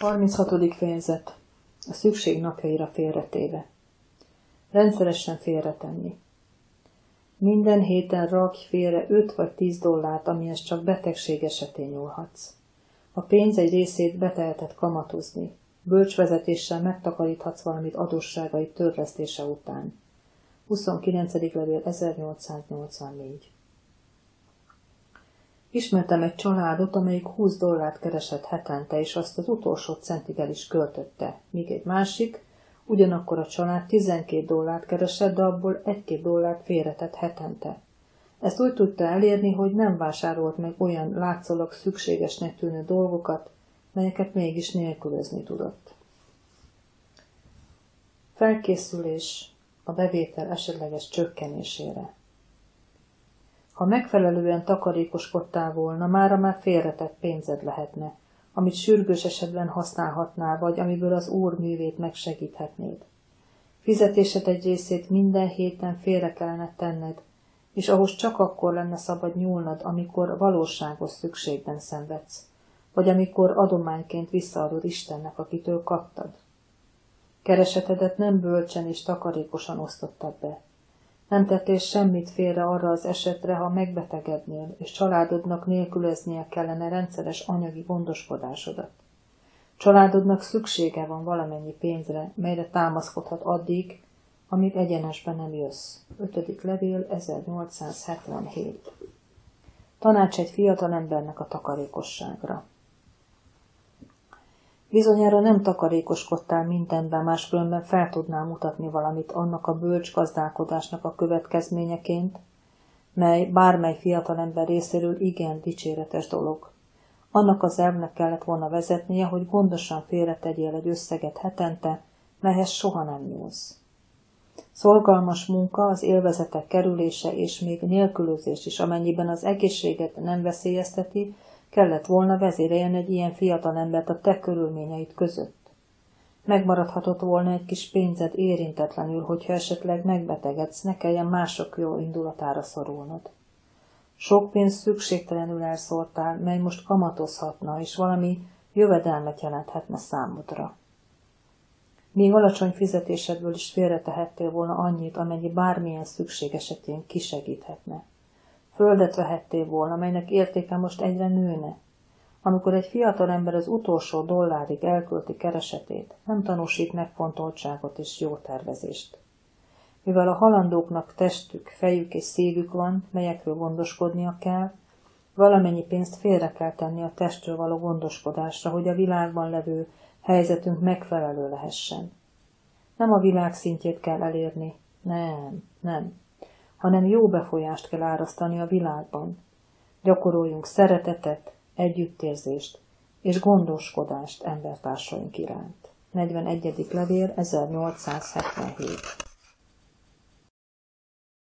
36. fejezet. A szükség napjaira félretéve. Rendszeresen félretenni. Minden héten rakj félre 5 vagy 10 dollárt, amihez csak betegség esetén nyúlhatsz. A pénz egy részét beteheted kamatozni. Bölcs vezetéssel megtakaríthatsz valamit adósságai törlesztése után. 29. levél 1884. Ismertem egy családot, amelyik 20 dollárt keresett hetente, és azt az utolsó centig el is költötte, míg egy másik, ugyanakkor a család 12 dollárt keresett, de abból 1-2 dollárt félretett hetente. Ezt úgy tudta elérni, hogy nem vásárolt meg olyan látszólag szükségesnek tűnő dolgokat, melyeket mégis nélkülözni tudott. Felkészülés a bevétel esetleges csökkenésére. Ha megfelelően takarékoskodtál volna, mára már félretett pénzed lehetne, amit sürgős esetben használhatnál, vagy amiből az Úr művét megsegíthetnéd. Fizetésed egy részét minden héten félre kellene tenned, és ahhoz csak akkor lenne szabad nyúlnod, amikor valóságos szükségben szenvedsz, vagy amikor adományként visszaadod Istennek, akitől kaptad. Keresetedet nem bölcsen és takarékosan osztottad be. Nem tettél semmit félre arra az esetre, ha megbetegednél, és családodnak nélkülöznie kellene rendszeres anyagi gondoskodásodat. Családodnak szüksége van valamennyi pénzre, melyre támaszkodhat addig, amíg egyenesbe nem jössz. 5. levél 1877. Tanács egy fiatal embernek a takarékosságra. Bizonyára nem takarékoskodtál mindenben, máskülönben fel tudnál mutatni valamit annak a bölcs gazdálkodásnak a következményeként, mely bármely fiatalember részéről igen dicséretes dolog. Annak az elvnek kellett volna vezetnie, hogy gondosan félretegyél egy összeget hetente, melyhez soha nem nyúlsz. Szorgalmas munka, az élvezetek kerülése és még nélkülözés is, amennyiben az egészséget nem veszélyezteti, kellett volna vezéreljen egy ilyen fiatal embert a te körülményeid között. Megmaradhatott volna egy kis pénzed érintetlenül, hogyha esetleg megbetegedsz, ne kelljen mások jó indulatára szorulnod. Sok pénzt szükségtelenül elszórtál, mely most kamatozhatna, és valami jövedelmet jelenthetne számodra. Még alacsony fizetésedből is félretehettél volna annyit, amennyi bármilyen szükség esetén kisegíthetne. Földet vehettél volna, melynek értéke most egyre nőne. Amikor egy fiatal ember az utolsó dollárig elkölti keresetét, nem tanúsít megfontoltságot és jó tervezést. Mivel a halandóknak testük, fejük és szívük van, melyekről gondoskodnia kell, valamennyi pénzt félre kell tenni a testről való gondoskodásra, hogy a világban levő helyzetünk megfelelő lehessen. Nem a világ szintjét kell elérni, nem, hanem jó befolyást kell árasztani a világban. Gyakoroljunk szeretetet, együttérzést és gondoskodást embertársaink iránt. 41. levél 1877.